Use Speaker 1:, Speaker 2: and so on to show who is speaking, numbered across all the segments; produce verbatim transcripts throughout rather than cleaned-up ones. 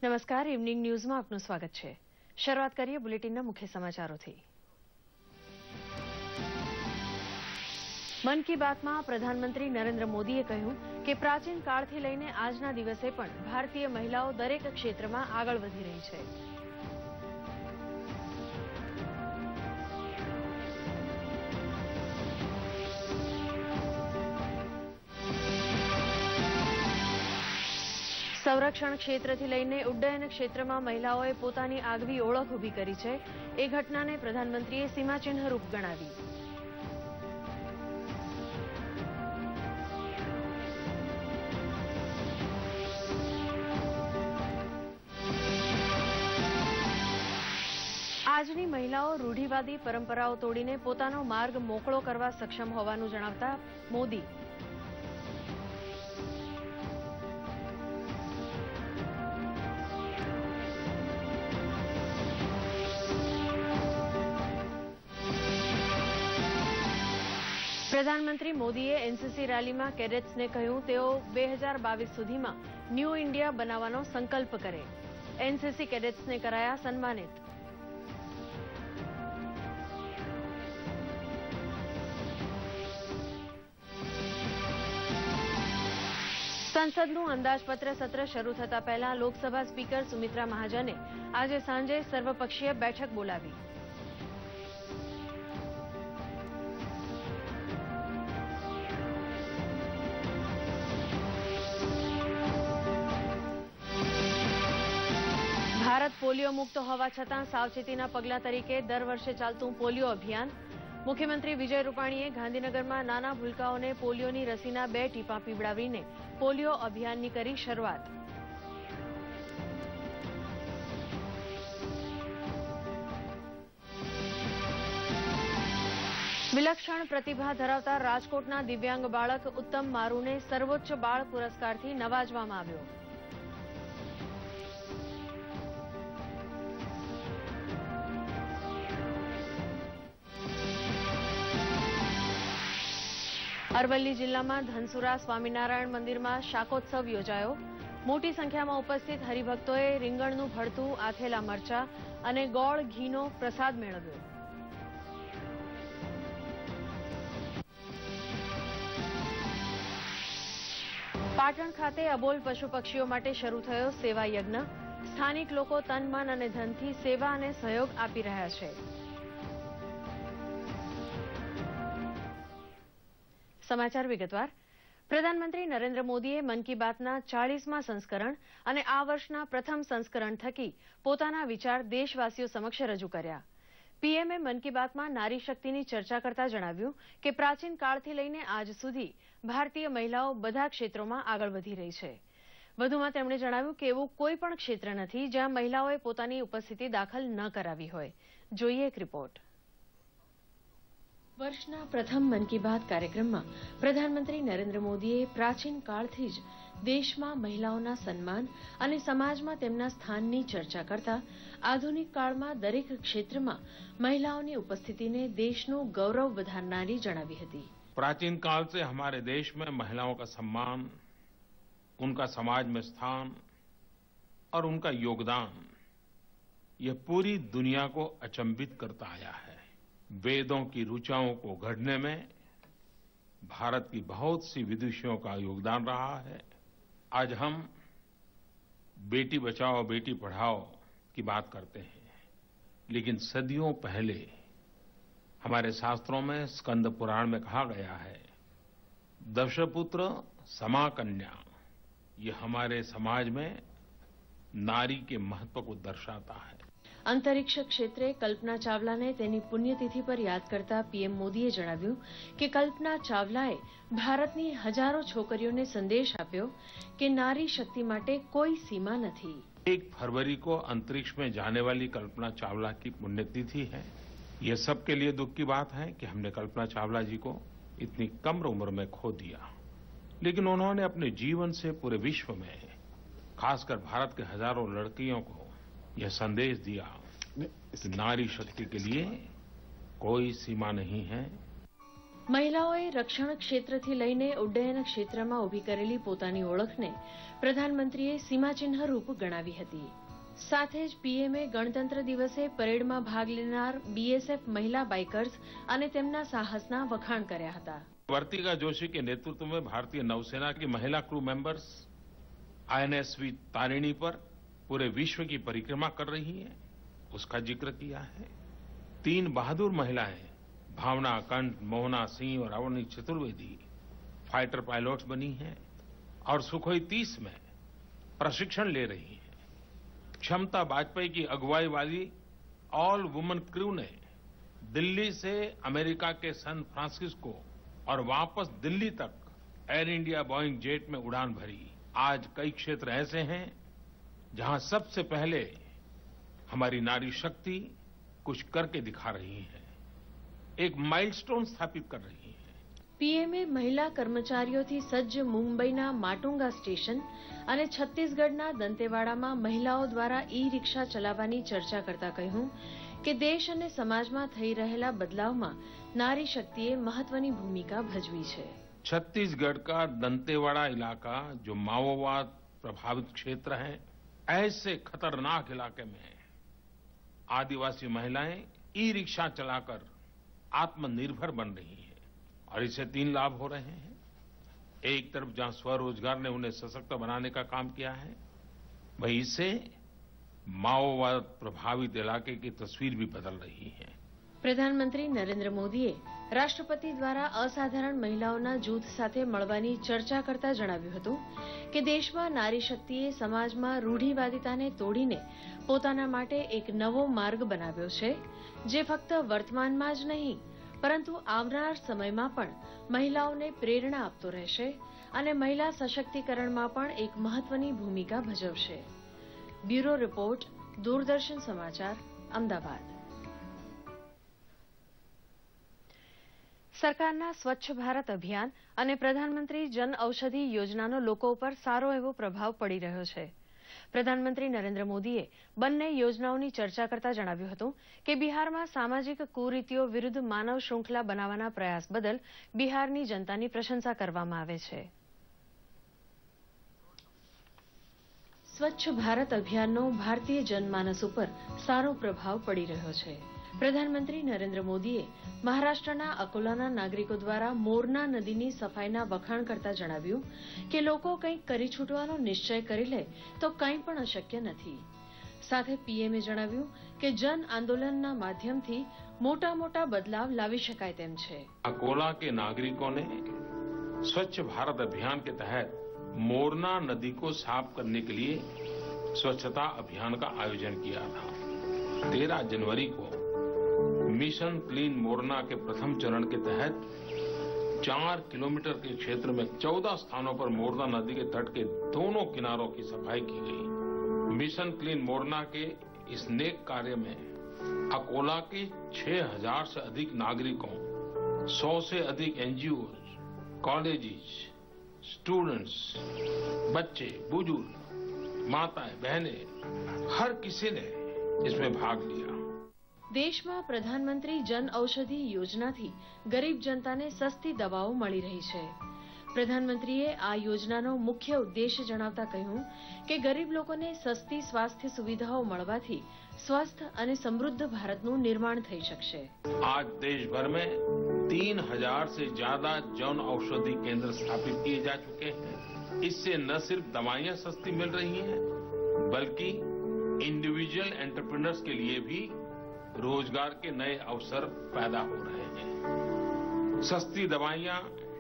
Speaker 1: નમસ્કાર, ઇવનિંગ ન્યૂઝમાં આપનું સ્વાગત છે. શરૂઆત કરીએ બુલેટિનના મુખ્ય સમાચારોથી. મન કી બાતમાં પ્રધાનમંત્રી નરેન્દ્ર મોદીએ કહ્યું કે પ્રાચીન કાળથી લઈને આજના દિવસે પણ ભારતીય મહિલાઓ દરેક ક્ષેત્રમાં આગળ વધી રહી છે. સંરક્ષણ ક્ષેત્રથી લઈને ઉડ્ડયન ક્ષેત્રમાં મહિલાઓએ પોતાની આગવી ઓળખ ઊભી કરી છે. એ ઘટનાને પ્રધાનમંત્રીએ સીમાચિહ્નરૂપ ગણાવી. આજની મહિલાઓ રૂઢિવાદી પરંપરાઓ તોડીને પોતાનો માર્ગ મોકળો કરવા સક્ષમ હોવાનું જણાવતા મોદી પ્રધાનમંત્રી મોદીએ એનસીસી રેલીમાં કેડેટ્સને કહ્યું તેઓ બે હજાર બાવીસ સુધીમાં ન્યૂ ઇન્ડિયા બનાવવાનો સંકલ્પ કરે. એનસીસી કેડેટ્સને કરાયા સન્માનિત. સંસદનું અંદાજપત્ર સત્ર શરૂ થતા પહેલા લોકસભા સ્પીકર સુમિત્રા મહાજને આજે સાંજે સર્વપક્ષીય બેઠક બોલાવી. ભારત પોલિયો મુક્ત હોવા છતાં સાવચેતીના પગલા તરીકે દર વર્ષે ચાલતું પોલિયો અભિયાન. મુખ્યમંત્રી વિજય રૂપાણીએ ગાંધીનગરમાં નાના ભૂલકાઓને પોલિયોની રસીના બે ટીપાં પીવડાવીને પોલિયો અભિયાનની કરી શરૂઆત. વિલક્ષણ પ્રતિભા ધરાવતા રાજકોટના દિવ્યાંગ બાળક ઉત્તમ મારુને સર્વોચ્ચ બાળ પુરસ્કારથી નવાજવામાં આવ્યો. અરવલ્લી જિલ્લામાં ધનસુરા સ્વામિનારાયણ મંદિરમાં શાકોત્સવ યોજાયો. મોટી સંખ્યામાં ઉપસ્થિત હરિભક્તોએ રીંગણનું ભરતું, આથેલા મરચા અને ગોળ ઘીનો પ્રસાદ મેળવ્યો. પાટણ ખાતે અબોલ પશુ પક્ષીઓ માટે શરૂ થયો સેવા યજ્ઞ. સ્થાનિક લોકો તન, મન અને ધનથી સેવા અને સહયોગ આપી રહ્યા છે. સમાચાર વિગતવાર. પ્રધાનમંત્રી નરેન્દ્ર મોદીએ મન કી બાતના ચાળીસમા સંસ્કરણ અને આ વર્ષના પ્રથમ સંસ્કરણ થકી પોતાના વિચાર દેશવાસીઓ સમક્ષ રજૂ કર્યા. પીએમએ મન કી બાતમાં નારી શક્તિની ચર્ચા કરતા જણાવ્યું કે પ્રાચીન કાળથી લઈને આજ સુધી ભારતીય મહિલાઓ બધા ક્ષેત્રોમાં આગળ વધી રહી છે. વધુમાં તેમણે જણાવ્યું કે એવું કોઈ પણ ક્ષેત્ર નથી જ્યાં મહિલાઓએ પોતાની ઉપસ્થિતિ દાખલ ન કરાવી હોય. જોઈએ એક રિપોર્ટ. વર્ષના પ્રથમ મન કી બાત કાર્યક્રમમાં પ્રધાનમંત્રી નરેન્દ્ર મોદીએ પ્રાચીન કાળથી જ દેશમાં મહિલાઓના સન્માન અને સમાજમાં તેમના સ્થાનની ચર્ચા કરતા આધુનિક કાળમાં દરેક ક્ષેત્રમાં મહિલાઓની ઉપસ્થિતિને દેશનું ગૌરવ વધારનારી જણાવી હતી.
Speaker 2: प्राचीन काल से हमारे देश में महिलाओं का सम्मान, उनका समाज में स्थान और उनका योगदान ये पूरी दुनिया को अचंभित करता आया है. वेदों की ऋचाओं को गढ़ने में भारत की बहुत सी विदुषियों का योगदान रहा है. आज हम बेटी बचाओ बेटी पढ़ाओ की बात करते हैं, लेकिन सदियों पहले हमारे शास्त्रों में स्कंद पुराण में कहा गया है, दशपुत्र समा कन्या. ये हमारे समाज में नारी के महत्व को दर्शाता है.
Speaker 1: અંતરિક્ષ ક્ષેત્રે કલ્પના ચાવલાને તેની પુણ્યતિથિ પર યાદ કરતા પીએમ મોદીએ જણાવ્યું કે કલ્પના ચાવલાએ ભારતની હજારો છોકરીઓને સંદેશ આપ્યો કે નારી શક્તિ માટે કોઈ સીમા નથી.
Speaker 2: एक फरवरी को अंतरिक्ष में जाने वाली कल्पना चावला की पुण्यतिथि है. ये सबके लिए दुख की बात है कि हमने कल्पना चावला जी को इतनी कम उम्र में खो दिया, लेकिन उन्होंने अपने जीवन से पूरे विश्व में, खासकर भारत के हजारों लड़कियों को यह संदेश दिया कि नारी शक्ति के लिए कोई सीमा नहीं है.
Speaker 1: મહિલાઓએ રક્ષણ ક્ષેત્રથી લઈને ઉડ્ડયન ક્ષેત્રમાં ઊભી કરેલી પોતાની ઓળખને પ્રધાનમંત્રીએ સીમાચિહ્ન રૂપ ગણાવી હતી. સાથે જ પીએમએ ગણતંત્ર દિવસે પરેડમાં ભાગ લેનાર બીએસએફ મહિલા બાઇકર્સ અને તેમના સાહસના વખાણ કર્યા હતા.
Speaker 2: वर्तिका जोशी के नेतृत्व में भारतीय नौसेना की महिला क्रू मेंबर्स आईएनएसवी तारिणी पर पूरे विश्व की परिक्रमा कर रही हैं, उसका जिक्र किया है. तीन बहादुर महिलाएं भावना कंठ, मोहना सिंह और अवनी चतुर्वेदी फाइटर पायलट्स बनी हैं और सुखोई तीस में प्रशिक्षण ले रही हैं. क्षमता वाजपेयी की अगुवाई वाली ऑल वुमन क्रू ने दिल्ली से अमेरिका के सैन फ्रांसिस्को और वापस दिल्ली तक एयर इंडिया बोइंग जेट में उड़ान भरी. आज कई क्षेत्र ऐसे हैं जहां सबसे पहले हमारी नारी शक्ति कुछ करके दिखा रही है, एक माइलस्टोन स्थापित कर रही है.
Speaker 1: પીએમએ મહિલા કર્મચારીઓથી સજ્જ મુંબઈના માટુંગા સ્ટેશન અને છત્તીસગઢના દંતેવાડામાં મહિલાઓ દ્વારા ઈ રિક્ષા ચલાવવાની ચર્ચા કરતા કહ્યું કે દેશ અને સમાજમાં થઈ રહેલા બદલાવમાં નારી શક્તિએ મહત્વની ભૂમિકા ભજવી છે.
Speaker 2: छत्तीसगढ़ का दंतेवाड़ा इलाका जो माओवाद प्रभावित क्षेत्र है, ऐसे खतरनाक इलाके में आदिवासी महिलाएं ई रिक्शा चलाकर आत्मनिर्भर बन रही हैं और इससे तीन लाभ हो रहे हैं. एक तरफ जहां स्वरोजगार ने उन्हें सशक्त बनाने का काम किया है, वहीं इससे माओवाद प्रभावित इलाके की तस्वीर भी बदल रही है.
Speaker 1: પ્રધાનમંત્રી નરેન્દ્ર મોદીએ રાષ્ટ્રપતિ દ્વારા અસાધારણ મહિલાઓના જૂથ સાથે મળવાની ચર્ચા કરતા જણાવ્યું હતું કે દેશમાં નારી શક્તિએ સમાજમાં રૂઢિવાદિતાને તોડીને પોતાના માટે એક નવો માર્ગ બનાવ્યો છે, જે ફક્ત વર્તમાનમાં જ નહીં પરંતુ આવનાર સમયમાં પણ મહિલાઓને પ્રેરણા આપતો રહેશે અને મહિલા સશક્તિકરણમાં પણ એક મહત્વની ભૂમિકા ભજવશે. બ્યુરો રિપોર્ટ, દૂરદર્શન સમાચાર, અમદાવાદ. સરકારના સ્વચ્છ ભારત અભિયાન અને પ્રધાનમંત્રી જન ઔષધિ યોજનાનો લોકો ઉપર સારો એવો પ્રભાવ પડી રહ્યો છે. પ્રધાનમંત્રી નરેન્દ્ર મોદીએ બંને યોજનાઓની ચર્ચા કરતા જણાવ્યું હતું કે બિહારમાં સામાજિક કુરીતિઓ વિરુદ્ધ માનવ શૃંખલા બનાવવાના પ્રયાસ બદલ બિહારની જનતાની પ્રશંસા કરવામાં આવે છે. સ્વચ્છ ભારત અભિયાનનો ભારતીય જનમાનસ ઉપર સારો પ્રભાવ પડી રહ્યો છે. પ્રધાનમંત્રી નરેન્દ્ર મોદીએ મહારાષ્ટ્રના અકોલાના નાગરિકો દ્વારા મોરના નદીની સફાઈના વખાણ કરતા જણાવ્યું કે લોકો કંઈક કરી છૂટવાનો નિશ્ચય કરી લે તો કંઈ પણ અશક્ય નથી. સાથે પીએમએ જણાવ્યું કે જન આંદોલનના માધ્યમથી મોટા મોટા બદલાવ લાવી શકાય તેમ છે.
Speaker 2: अकोला के नागरिकों ने स्वच्छ भारत अभियान के तहत मोरना नदी को साफ करने के लिए स्वच्छता अभियान का आयोजन किया था. तेरह जनवरी को मिशन क्लीन मोरना के प्रथम चरण के तहत चार किलोमीटर के क्षेत्र में चौदह स्थानों पर मोरना नदी के तट के दोनों किनारों की सफाई की गई. मिशन क्लीन मोरना के इस नेक कार्य में अकोला के छह हजार से अधिक नागरिकों, सौ से अधिक एनजीओ, कॉलेजेस, स्टूडेंट्स, बच्चे, बुजुर्ग, माताएं, बहनें, हर किसी ने इसमें भाग लिया.
Speaker 1: દેશમાં પ્રધાનમંત્રી જન ઔષધિ યોજનાથી ગરીબ જનતાને સસ્તી દવાઓ મળી રહી છે. પ્રધાનમંત્રીએ આ યોજનાનો મુખ્ય ઉદ્દેશ જણાવતા કહ્યું કે ગરીબ લોકોને સસ્તી સ્વાસ્થ્ય સુવિધાઓ મળવાથી સ્વસ્થ અને સમૃદ્ધ ભારતનું નિર્માણ થઈ શકશે.
Speaker 2: आज देश भर में तीन हजार से ज्यादा जन औषधि केंद्र स्थापित किए जा चुके हैं. इससे न सिर्फ दवाइयां सस्ती मिल रही हैं, बल्कि इंडिविजुअल एंटरप्रेन्योर्स के लिए भी रोजगार के नए अवसर पैदा हो रहे हैं. सस्ती दवाइयां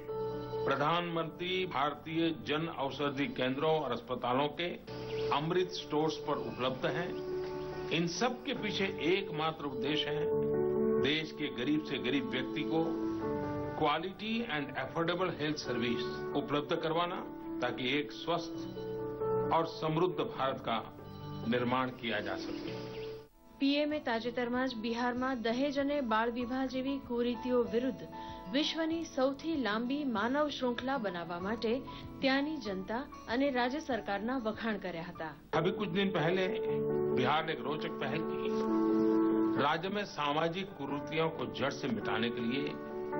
Speaker 2: प्रधानमंत्री भारतीय जन औषधि केंद्रों और अस्पतालों के अमृत स्टोर्स पर उपलब्ध हैं. इन सब के पीछे एकमात्र उद्देश्य है देश के गरीब से गरीब व्यक्ति को quality and affordable health service उपलब्ध करवाना, ताकि एक स्वस्थ और समृद्ध भारत का निर्माण किया जा सके.
Speaker 1: પીએમએ તાજેતરમાં જ બિહારમાં દહેજ અને બાળ વિવાહ જેવી કુરીતિઓ વિરુદ્ધ વિશ્વની સૌથી લાંબી માનવ શ્રૃંખલા બનાવવા માટે ત્યાંની જનતા અને રાજ્ય સરકારના વખાણ કર્યા હતા.
Speaker 2: अभी कुछ दिन पहले बिहार ने एक रोचक पहल की. राज्य में सामाजिक कुरीतियों को जड़ से मिटाने के लिए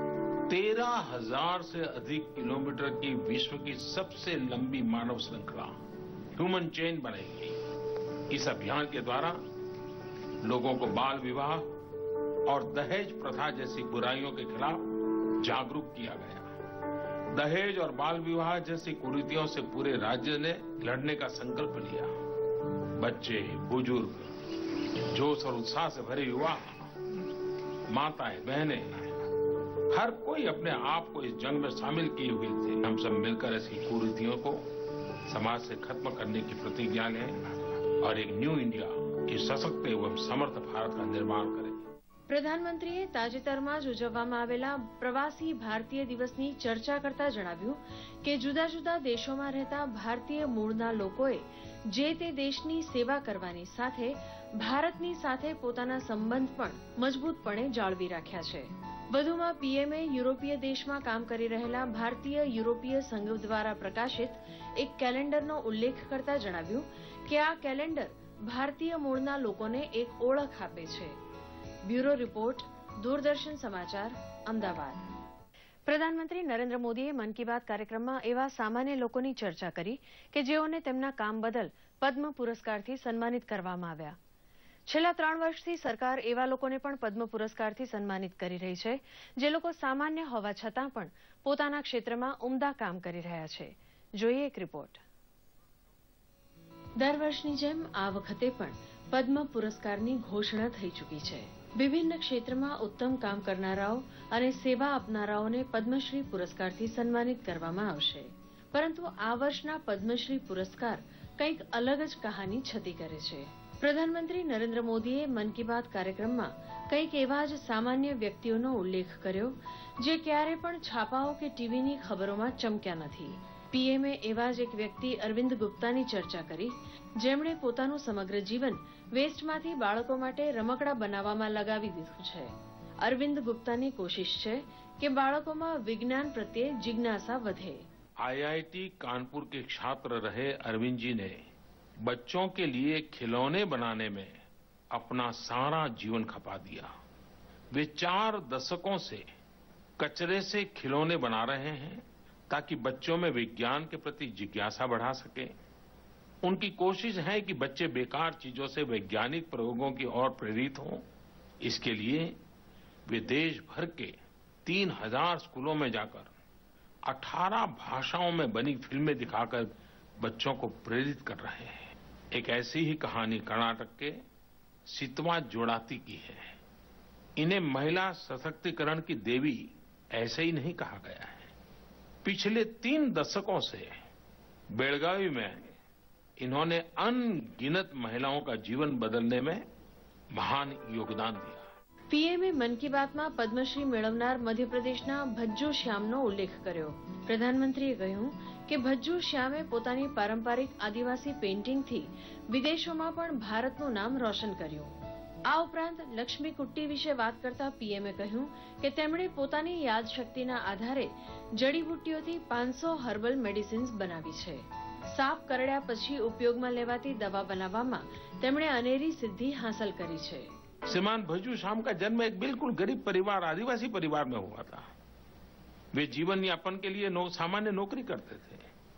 Speaker 2: तेरह हजार से अधिक किलोमीटर की विश्व की सबसे लंबी मानव श्रृंखला ह्यूमन चेन बनेगी। इस अभियान के द्वारा लोगों को बाल विवाह और दहेज प्रथा जैसी बुराइयों के खिलाफ जागरूक किया गया। दहेज और बाल विवाह जैसी कुरीतियों से पूरे राज्य ने लड़ने का संकल्प लिया। बच्चे, बुजुर्ग, जोश और उत्साह से भरे युवा, माताएं, बहनें, हर कोई अपने आप को इस जंग में शामिल किए हुए थे। हम सब मिलकर ऐसी कुरीतियों को समाज से खत्म करने की प्रतिज्ञा लें और एक न्यू इंडिया, एक सशक्त एवं समर्थ भारत का निर्माण करें।
Speaker 1: પ્રધાનમંત્રીએ તાજેતરમાં જ ઉજવવામાં આવેલા પ્રવાસી ભારતીય દિવસની ચર્ચા કરતા જણાવ્યું કે જુદા જુદા દેશોમાં રહેતા ભારતીય મૂળના લોકોએ જે તે દેશની સેવા કરવાની સાથે ભારતની સાથે પોતાના સંબંધ પણ મજબૂતપણે જાળવી રાખ્યા છે। વધુમાં પીએમએ યુરોપીય દેશમાં કામ કરી રહેલા ભારતીય યુરોપીય સંઘ દ્વારા પ્રકાશિત એક કેલેન્ડરનો ઉલ્લેખ કરતા જણાવ્યું કે આ કેલેન્ડર ભારતીય મૂળના લોકોને એક ઓળખ આપે છે। બ્યુરો રિપોર્ટ, દૂરદર્શન સમાચાર, અમદાવાદ। પ્રધાનમંત્રી નરેન્દ્ર મોદીએ મન કી બાત કાર્યક્રમમાં એવા સામાન્ય લોકોની ચર્ચા કરી કે જેઓને તેમના કામ બદલ પદ્મ પુરસ્કારથી સન્માનિત કરવામાં આવ્યા। છેલ્લા ત્રણ વર્ષથી સરકાર એવા લોકોને પણ પદ્મ પુરસ્કારથી સન્માનિત કરી રહી છે જે લોકો સામાન્ય હોવા છતાં પણ પોતાના ક્ષેત્રમાં ઉમદા કામ કરી રહ્યા છે। જોઈએ એક રિપોર્ટ। દર વર્ષની જેમ આ વખતે પણ પદ્મ પુરસ્કારની ઘોષણા થઈ ચૂકી છે। વિભિન્ન ક્ષેત્રમાં ઉત્તમ કામ કરનારાઓ અને સેવા આપનારાઓને પદ્મશ્રી પુરસ્કારથી સન્માનિત કરવામાં આવશે। પરંતુ આ વર્ષના પદ્મશ્રી પુરસ્કાર કંઈક અલગ જ કહાની છતી કરે છે। પ્રધાનમંત્રી નરેન્દ્ર મોદીએ મન કી બાત કાર્યક્રમમાં કંઈક એવા જ સામાન્ય વ્યક્તિઓનો ઉલ્લેખ કર્યો જે ક્યારે પણ છાપાઓ કે ટીવીની ખબરોમાં ચમક્યા નથી। પીએમએ એવા જ એક વ્યક્તિ અરવિંદ ગુપ્તાની ચર્ચા કરી જેમણે પોતાનું સમગ્ર જીવન વેસ્ટમાંથી બાળકો માટે રમકડા બનાવવામાં લગાવી દીધું છે। અરવિંદ ગુપ્તાની કોશિશ છે કે બાળકોમાં વિજ્ઞાન પ્રત્યે જિજ્ઞાસા વધે।
Speaker 2: आईआईटी कानपुर के छात्र रहे अरविंद जी ने बच्चों के लिए खिलौने बनाने में अपना सारा जीवन खपा दिया। वे चार दशकों से कचरे से खिलौने बना रहे हैं ताकि बच्चों में विज्ञान के प्रति जिज्ञासा बढ़ा सके। उनकी कोशिश है कि बच्चे बेकार चीजों से वैज्ञानिक प्रयोगों की ओर प्रेरित हों। इसके लिए वे देश भर के तीन हजार स्कूलों में जाकर अठारह भाषाओं में बनी फिल्में दिखाकर बच्चों को प्रेरित कर रहे हैं। एक ऐसी ही कहानी कर्नाटक के सितवा जोड़ाती की है। इन्हें महिला सशक्तिकरण की देवी ऐसे ही नहीं कहा गया है। पिछले तीन दशकों से बेलगावी में इन्होंने अनगिनत महिलाओं का जीवन बदलने में महान योगदान दिया।
Speaker 1: પીએમએ મન કી બાતમાં પદ્મશ્રી મેળવનાર મધ્યપ્રદેશના ભજ્જુ શ્યામનો ઉલ્લેખ કર્યો। પ્રધાનમંત્રીએ કહ્યું કે ભજ્જુ શ્યામે પોતાની પારંપરિક આદિવાસી પેઇન્ટિંગથી વિદેશોમાં પણ ભારતનું નામ રોશન કર્યું। આ ઉપરાંત લક્ષ્મી કુટ્ટી વિશે વાત કરતા પીએમએ કહ્યું કે તેમણે પોતાની યાદશક્તિના આધારે જડીબુટ્ટીઓથી પાંચસો હર્બલ મેડિસિન્સ બનાવી છે। સાપ કરડ્યા પછી ઉપયોગમાં લેવાતી દવા બનાવવામાં તેમણે અનેરી સિદ્ધિ હાંસલ કરી છે।
Speaker 2: श्रीमान भज्जू श्याम का जन्म एक बिल्कुल गरीब परिवार, आदिवासी परिवार में हुआ था। वे जीवन यापन के लिए नो, सामान्य नौकरी करते थे,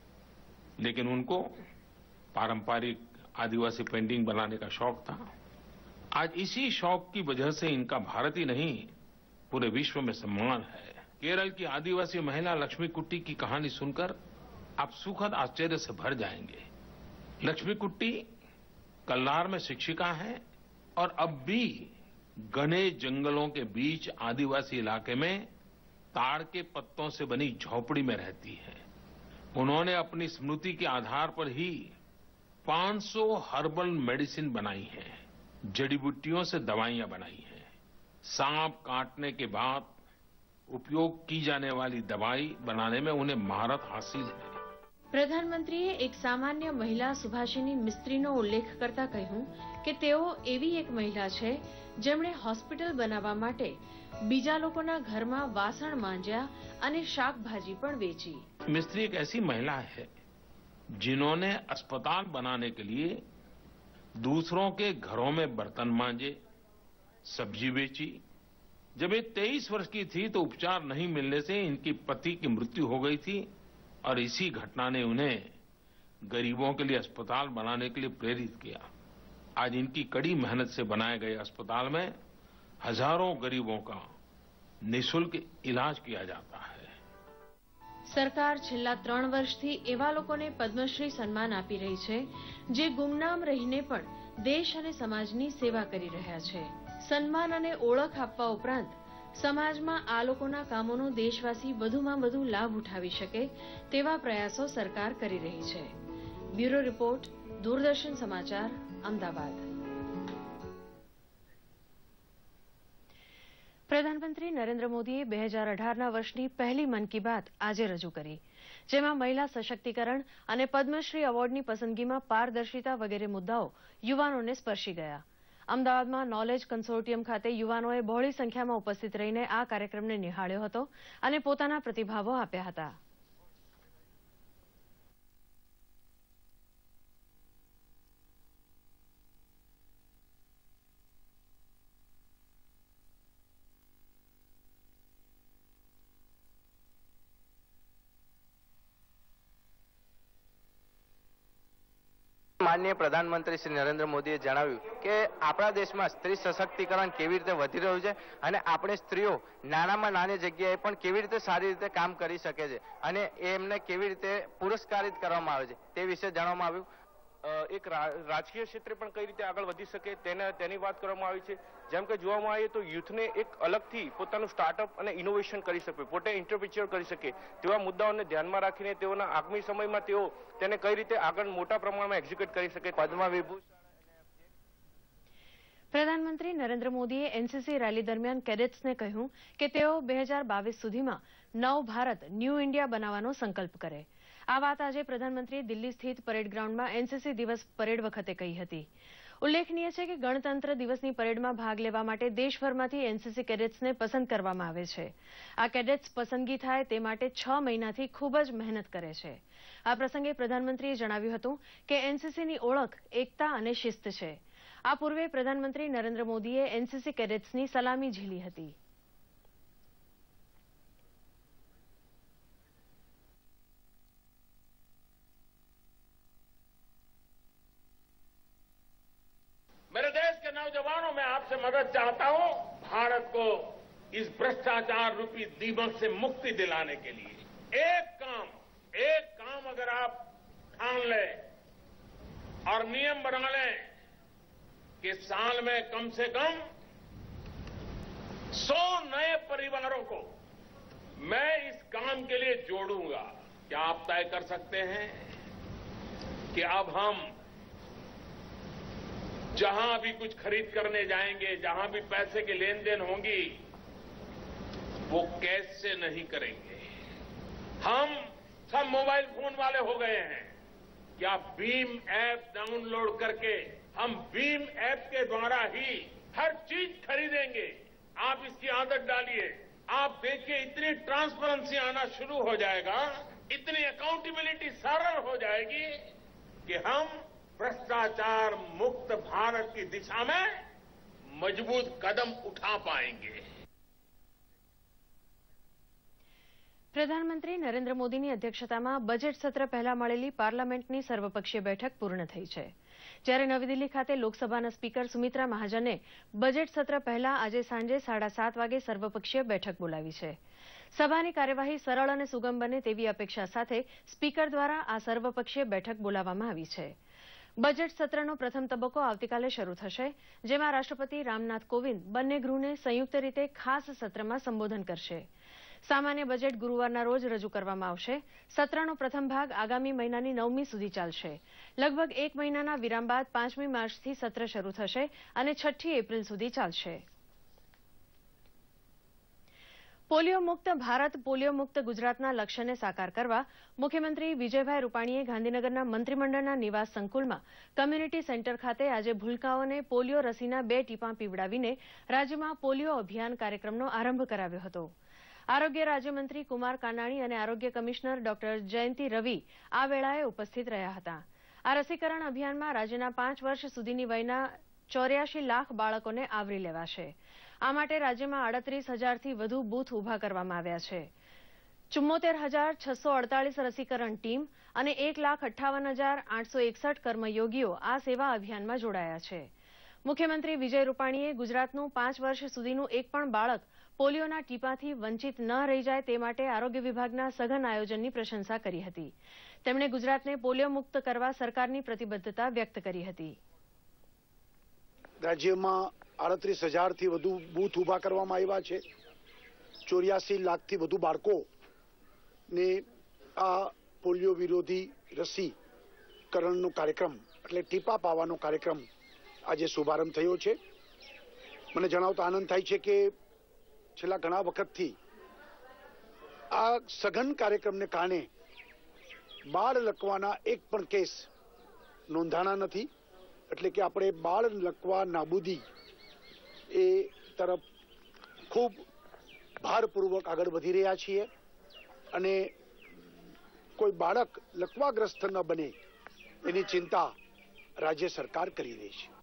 Speaker 2: लेकिन उनको पारंपरिक आदिवासी पेंटिंग बनाने का शौक था। आज इसी शौक की वजह से इनका भारत ही नहीं पूरे विश्व में सम्मान है। केरल की आदिवासी महिला लक्ष्मी कुट्टी की कहानी सुनकर आप सुखद आश्चर्य से भर जाएंगे। लक्ष्मी कुट्टी कल्लार में शिक्षिका है और अब भी घने जंगलों के बीच आदिवासी इलाके में ताड़ के पत्तों से बनी झोपड़ी में रहती है। उन्होंने अपनी स्मृति के आधार पर ही पाँच सौ हर्बल मेडिसिन बनाई है, जड़ी बूटियों से दवाइयां बनाई हैं। सांप काटने के बाद उपयोग की जाने वाली दवाई बनाने में उन्हें महारत हासिल है।
Speaker 1: પ્રધાનમંત્રીએ એક સામાન્ય મહિલા સુભાષિની મિસ્ત્રીનો ઉલ્લેખ કરતા કહ્યું કે તેઓ એવી એક મહિલા છે જેમણે હોસ્પિટલ બનાવવા માટે બીજા લોકોના ઘરમાં વાસણ માંજ્યા અને શાકભાજી પણ વેચી।
Speaker 2: मिस्त्री एक ऐसी महिला है जिन्होंने अस्पताल बनाने के लिए दूसरों के घरों में बर्तन मांजे, सब्जी बेची, जब ये तेईस वर्ष की थी तो उपचार नहीं मिलने से इनकी पति की मृत्यु हो गई थी और इसी घटना ने उन्हें गरीबों के लिए अस्पताल बनाने के लिए प्रेरित किया। आज इनकी कड़ी मेहनत से बनाए गए अस्पताल में हजारों गरीबों का निःशुल्क इलाज किया जाता है।
Speaker 1: સરકાર છેલ્લા ત્રણ વર્ષથી એવા લોકોને પદ્મશ્રી સન્માન આપી રહી છે જે ગુમનામ રહીને પણ દેશ અને સમાજની સેવા કરી રહ્યા છે। સન્માન અને ઓળખ આપવા ઉપરાંત સમાજમાં આ લોકોના કામોનો દેશવાસી વધુમાં વધુ લાભ ઉઠાવી શકે તેવા પ્રયાસો સરકાર કરી રહી છે। બ્યુરો રિપોર્ટ, દૂરદર્શન સમાચાર, અમદાવાદ। પ્રધાનમંત્રી નરેન્દ્ર મોદીએ બે હજાર અઢારના વર્ષની પહેલી મન કી બાત આજે રજૂ કરી, જેમાં મહિલા સશક્તિકરણ અને પદ્મશ્રી એવોર્ડની પસંદગીમાં પારદર્શિતા વગેરે મુદ્દાઓ યુવાનોને સ્પર્શી ગયા। અમદાવાદમાં નોલેજ કન્સોર્ટિયમ ખાતે યુવાનોએ બહોળી સંખ્યામાં ઉપસ્થિત રહીને આ કાર્યક્રમને નિહાળ્યો હતો અને પોતાના પ્રતિભાવો આપ્યા હતા।
Speaker 3: માનનીય પ્રધાનમંત્રી શ્રી નરેન્દ્ર મોદીએ જણાવ્યું કે આપણા દેશમાં સ્ત્રી સશક્તિકરણ કેવી રીતે વધી રહ્યું છે અને આપણે સ્ત્રીઓ નાનામાં નાની જગ્યાએ પણ કેવી રીતે સારી રીતે કામ કરી શકે છે અને એમને કેવી રીતે પુરસ્કારિત કરવામાં આવે છે તે વિશે જાણવામાં આવ્યું।
Speaker 4: એક રાજકીય ક્ષેત્રે પણ કઈ રીતે આગળ વધી શકે તેને તેની વાત કરવામાં આવી છે। જેમ કે જોવામાં આવે તો યુથને એક અલગથી પોતાનું સ્ટાર્ટઅપ અને ઇનોવેશન કરી શકે, પોતે એન્ટરપ્રિન્યોર કરી શકે તેવા મુદ્દાઓને ધ્યાનમાં રાખીને તેઓના આગામી સમયમાં તેઓ તેને કઈ રીતે આગળ મોટા પ્રમાણમાં એક્ઝિક્યુટ કરી શકે। પદ્મા વિભૂષણ
Speaker 1: પ્રધાનમંત્રી નરેન્દ્ર મોદીએ એનસીસી રેલી દરમિયાન કેડેટ્સને કહ્યું કે તેઓ બે હજાર બાવીસ સુધીમાં નવ ભારત ન્યૂ ઇન્ડિયા બનાવવાનો સંકલ્પ કરે। આ વાત આજે પ્રધાનમંત્રીએ દિલ્હી સ્થિત પરેડ ગ્રાઉન્ડમાં એનસીસી દિવસ પરેડ વખતે કહી હતી। ઉલ્લેખનીય છે કે ગણતંત્ર દિવસની પરેડમાં ભાગ લેવા માટે દેશભરમાંથી એનસીસી કેડેટ્સને પસંદ કરવામાં આવે છે। આ કેડેટ્સ પસંદગી થાય તે માટે છ મહિનાથી ખૂબ જ મહેનત કરે છે। આ પ્રસંગે પ્રધાનમંત્રીએ જણાવ્યું હતું કે એનસીસીની ઓળખ એકતા અને શિસ્ત છે। આ પૂર્વે પ્રધાનમંત્રી નરેન્દ્ર મોદીએ એનસીસી કેડેટ્સની સલામી ઝીલી હતી।
Speaker 2: मेरे देश के नौजवानों, मैं आपसे मदद चाहता हूं भारत को इस भ्रष्टाचार रूपी दीमक से मुक्ति दिलाने के लिए। एक काम एक काम अगर आप ठान लें और नियम बना लें कि साल में कम से कम सौ नए परिवारों को मैं इस काम के लिए जोड़ूंगा, क्या आप तय कर सकते हैं कि अब हम जहां भी कुछ खरीद करने जाएंगे, जहां भी पैसे की लेन देन होंगी, वो कैश से नहीं करेंगे। हम सब मोबाइल फोन वाले हो गए हैं। क्या भीम ऐप डाउनलोड करके हम भीम ऐप के द्वारा ही हर चीज खरीदेंगे? आप इसकी आदत डालिए। आप देखिए इतनी ट्रांसपेरेंसी आना शुरू हो जाएगा, इतनी अकाउंटेबिलिटी सरल हो जाएगी कि हम भ्रष्टाचार मुक्त भारत की दिशा में मजबूत कदम उठा पाएंगे।
Speaker 1: પ્રધાનમંત્રી નરેન્દ્ર મોદીની અધ્યક્ષતામાં બજેટ સત્ર પહેલા મળેલી પાર્લામેન્ટની સર્વપક્ષીય બેઠક પૂર્ણ થઈ છે, જ્યારે નવી દિલ્હી ખાતે લોકસભાના સ્પીકર સુમિત્રા મહાજને બજેટ સત્ર પહેલા આજે સાંજે સાડા સાત વાગે સર્વપક્ષીય બેઠક બોલાવી છે। સભાની કાર્યવાહી સરળ અને સુગમ બને તેવી અપેક્ષા સાથે સ્પીકર દ્વારા આ સર્વપક્ષીય બેઠક બોલાવવામાં આવી છે। બજેટ સત્રનો પ્રથમ તબક્કો આવતીકાલે શરૂ થશે, જેમાં રાષ્ટ્રપતિ રામનાથ કોવિંદ બંને ગૃહને સંયુક્ત રીતે ખાસ સત્રમાં સંબોધન કરશે। સામાન્ય બજેટ ગુરુવારના રોજ રજૂ કરવામાં આવશે। સત્રનો પ્રથમ ભાગ આગામી મહિનાની નવમી સુધી ચાલશે। લગભગ એક મહિનાના વિરામ બાદ પાંચમી માર્ચથી સત્ર શરૂ થશે અને છઠ્ઠી એપ્રિલ સુધી ચાલશે। પોલિયો મુક્ત ભારત, પોલિયો મુક્ત ગુજરાતના લક્ષ્યને સાકાર કરવા મુખ્યમંત્રી વિજયભાઈ રૂપાણીએ ગાંધીનગરના મંત્રીમંડળના નિવાસ સંકુલમાં કમ્યુનિટી સેન્ટર ખાતે આજે ભૂલકાઓને પોલિયો રસીના બે ટીપાં પીવડાવીને રાજ્યમાં પોલિયો અભિયાન કાર્યક્રમનો આરંભ કરાવ્યો હતો। આરોગ્ય રાજ્યમંત્રી કુમાર કાનાણી અને આરોગ્ય કમિશનર ડોક્ટર જયંતિ રવિ આ વેળાએ ઉપસ્થિત રહ્યા હતા। આ રસીકરણ અભિયાનમાં રાજ્યના પાંચ વર્ષ સુધીની વયના ચોર્યાસી લાખ બાળકોને આવરી લેવાશે। આ માટે રાજ્યમાં આડત્રીસ હજારથી વધુ બૂથ ઊભા કરવામાં આવ્યા છે. ચુમ્મોતેર હજાર છસો અડતાલીસ રસીકરણ ટીમ અને એક લાખ અઠ્ઠાવન હજાર આઠસો એકસઠ કર્મયોગીઓ આ સેવા અભિયાનમાં જોડાયા છે. મુખ્યમંત્રી વિજય રૂપાણીએ ગુજરાતનું પાંચ વર્ષ સુધીનું એક પણ બાળક પોલિયોના ટીપાથી વંચિત ન રહી જાય તે માટે આરોગ્ય વિભાગના સઘન આયોજનની પ્રશંસા કરી હતી. તેમણે ગુજરાતને પોલિયો મુક્ત કરવા સરકારની પ્રતિબદ્ધતા વ્યક્ત કરી હતી.
Speaker 5: રાજ્યમાં આડત્રીસ હજારથી વધુ બૂથ ઊભા કરવામાં આવ્યા છે. ચોર્યાસી લાખથી વધુ બાળકોને આ પોલિયો વિરોધી રસીકરણનો કાર્યક્રમ એટલે ટીપા પાવાનો કાર્યક્રમ આજે શુભારંભ થયો છે. મને જણાવતા આનંદ થાય છે કે છેલ્લા ઘણા વખતથી આ સઘન કાર્યક્રમને કારણે બાળ લકવાના એક પણ કેસ નોંધાણા નથી. એટલે કે આપણે બાળ લકવા નાબૂદી એ તરફ ખૂબ ભારપૂર્વક આગળ વધી રહ્યા છીએ અને કોઈ બાળક લકવાગ્રસ્ત ન બને એની ચિંતા રાજ્ય સરકાર કરી રહી છે.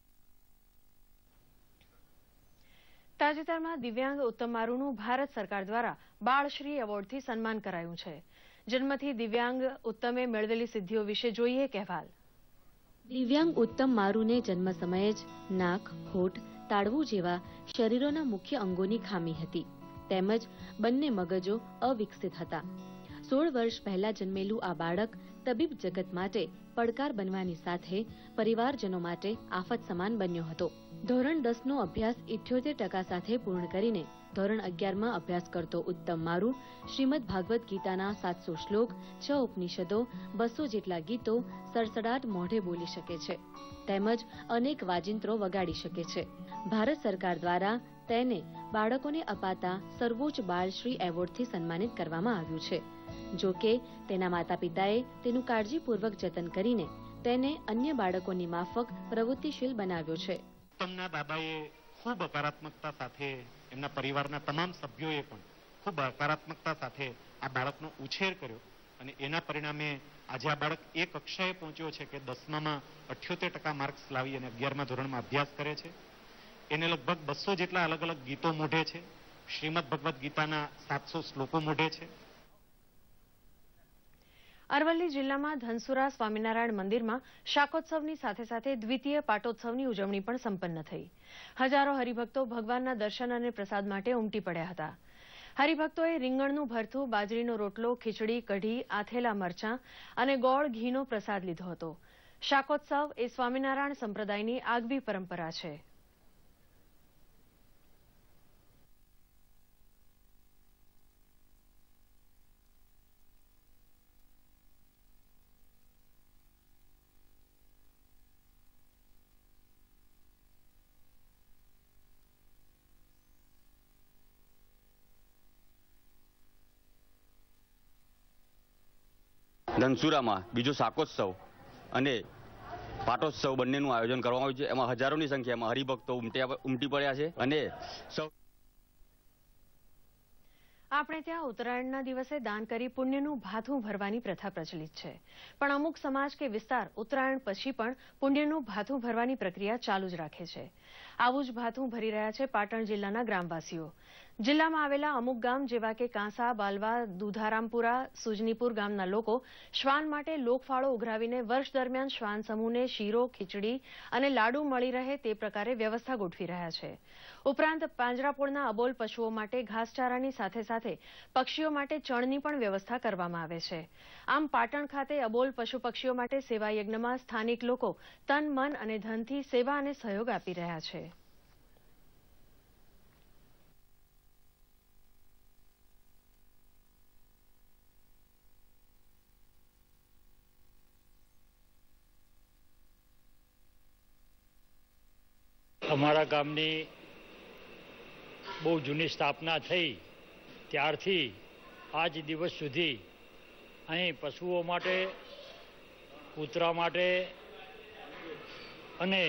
Speaker 1: તાજેતરમાં દિવ્યાંગ ઉત્તમ મારુનું ભારત સરકાર દ્વારા બાળશ્રી એવોર્ડથી સન્માન કરાયું છે. જન્મથી દિવ્યાંગ ઉત્તમે મેળવેલી સિદ્ધિઓ વિશે જોઈએ કહેવાલ.
Speaker 6: દિવ્યાંગ ઉત્તમ મારુને જન્મ સમયે જ નાક, હોઠ, તાળવું જેવા શરીરોના મુખ્ય અંગોની ખામી હતી તેમજ બંને મગજો અવિકસિત હતા. સોળ વર્ષ પહેલા જન્મેલું આ બાળક તબીબ જગત માટે પડકાર બનવાની સાથે પરિવારજનો માટે આફત સમાન બન્યો હતો. ધોરણ દસ નો અભ્યાસ ઇઠ્યોતેર ટકા સાથે પૂર્ણ કરીને ધોરણ અગિયારમાં અભ્યાસ કરતો ઉત્તમ મારુ શ્રીમદ ભાગવત ગીતાના સાતસો શ્લોક, છ ઉપનિષદો, બસો જેટલા ગીતો સડસડાટ મોઢે બોલી શકે છે તેમજ અનેક વાજિંત્રો વગાડી શકે છે. ભારત સરકાર દ્વારા તેને બાળકોને અપાતા સર્વોચ્ચ બાળશ્રી એવોર્ડથી સન્માનિત કરવામાં આવ્યું છે. જો કે તેના માતા પિતાએ તેનું કાળજીપૂર્વક જતન કરીને તેને અન્ય બાળકોની માફક પ્રવૃત્તિશીલ બનાવ્યો છે.
Speaker 7: ઉત્તમના દાદાએ ખૂબ હકારાત્મકતા સાથે, એમના પરિવારના તમામ સભ્યોએ પણ ખૂબ હકારાત્મકતા સાથે આ બાળકનો ઉછેર કર્યો અને એના પરિણામે આજે આ બાળક એ કક્ષાએ પહોંચ્યો છે કે દસમામાં અઠ્યોતેર ટકા માર્ક્સ લાવી અને અગિયારમા ધોરણમાં અભ્યાસ કરે છે. એને લગભગ બસો જેટલા અલગ અલગ ગીતો મોઢે છે. શ્રીમદ ભગવદ્ ગીતાના સાતસો શ્લોકો મોઢે છે.
Speaker 1: અરવલ્લી જિલ્લામાં ધનસુરા સ્વામિનારાયણ મંદિરમાં શાકોત્સવની સાથે સાથે દ્વિતીય પાટોત્સવની ઉજવણી પણ સંપન્ન થઈ. હજારો હરિભક્તો ભગવાનના દર્શન અને પ્રસાદ માટે ઉમટી પડ્યા હતા. હરિભક્તોએ રીંગણનું ભરથું, બાજરીનો રોટલો, ખીચડી, કઢી, આથેલા મરચાં અને ગોળ ઘીનો પ્રસાદ લીધો હતો. શાકોત્સવ એ સ્વામિનારાયણ સંપ્રદાયની આગવી પરંપરા છે.
Speaker 8: ધનસુરામાં બીજો શાકોત્સવ અને પાટોત્સવ બંનેનું આયોજન કરવામાં આવ્યું છે. એમાં હજારોની સંખ્યામાં હરિભક્તો ઉમટી પડ્યા છે અને સૌ
Speaker 1: આપણે ત્યાં ઉત્તરાયણના દિવસે દાન કરી પુણ્યનું ભાથું ભરવાની પ્રથા પ્રચલિત છે, પણ અમુક સમાજ કે વિસ્તાર ઉત્તરાયણ પછી પણ પુણ્યનું ભાથું ભરવાની પ્રક્રિયા ચાલુ જ રાખે છે. આવું જ ભાથું ભરી રહ્યા છે પાટણ જિલ્લાના ગ્રામવાસીઓ. જિલ્લામાં આવેલા અમુક ગામ જેવા કે કાંસા, બાલવા, દુધારામપુરા, સુજનીપુર ગામના લોકો શ્વાન માટે લોકફાળો ઉઘરાવીને વર્ષ દરમિયાન શ્વાન સમૂહને શીરો, ખીચડી અને લાડુ મળી રહે તે પ્રકારે વ્યવસ્થા ગોઠવી રહ્યા છે. ઉપરાંત પાંજરાપોળના અબોલ પશુઓ માટે ઘાસચારાની સાથે સાથે પક્ષીઓ માટે ચણની પણ વ્યવસ્થા કરવામાં આવે છે. આમ પાટણ ખાતે અબોલ પશુ પક્ષીઓ માટે સેવા યજ્ઞમાં સ્થાનિક લોકો તન, મન અને ધનથી સેવા અને સહયોગ આપી રહ્યા છે.
Speaker 9: અમારા ગામની બહુ જૂની સ્થાપના થઈ ત્યારથી આજ દિવસ સુધી અહીં પશુઓ માટે, કૂતરા માટે અને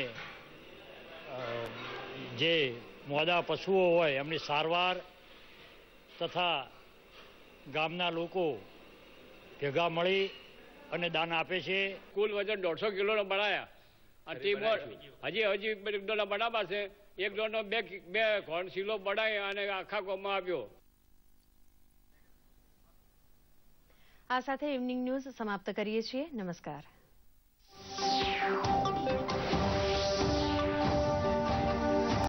Speaker 9: જે મોડા પશુઓ હોય એમની સારવાર તથા ગામના લોકો ભેગા મળી અને દાન આપે છે.
Speaker 10: કુલ વજન દોઢસો કિલોનો બનાવ્યા આ ટીમોર હજી હજી એક ડોલા બનાવવા છે. એક ડોલનો બે બે ખોણ શીલો બનાવી અને આખા ગામમાં આવ્યો.
Speaker 1: આ સાથે ઇવનિંગ ન્યૂઝ સમાપ્ત કરીએ છીએ. નમસ્કાર.